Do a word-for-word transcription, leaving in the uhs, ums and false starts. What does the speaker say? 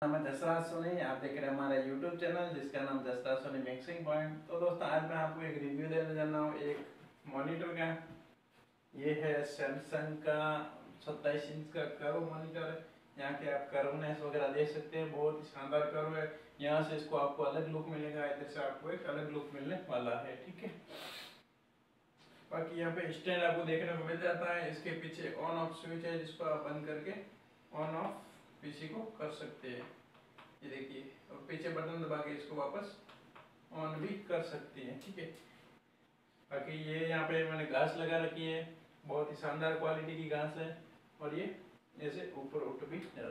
मैं दशरथ सोनी, आप देख रहे हैं हमारा यूट्यूब चैनल जिसका नाम दशरथ सोनी मिक्सिंग पॉइंट। तो दोस्तों आज मैं आपको एक रिव्यू देने जा रहा हूँ एक मॉनिटर का। ये है सैमसंग का सत्ताईस इंच का कर्व मॉनिटर है। यहाँ के आप कर्वनेस वगैरह देख सकते हैं, बहुत ही शानदार कर्व है। यहाँ से इसको आपको अलग लुक मिलेगा, इधर से आपको एक अलग लुक मिलने वाला है, ठीक है। बाकी यहाँ पे स्टैंड आपको देखने को मिल जाता है। इसके पीछे ऑन ऑफ स्विच है जिसको आप बंद करके ऑन ऑफ पीसी को कर सकते हैं। ये देखिए, और पीछे बटन दबा के इसको वापस ऑन भी कर सकते हैं, ठीक है। बाकी ये यहाँ पे मैंने घास लगा रखी है, बहुत ही शानदार क्वालिटी की घास है और ये ऐसे ऊपर उठ भी जाता है।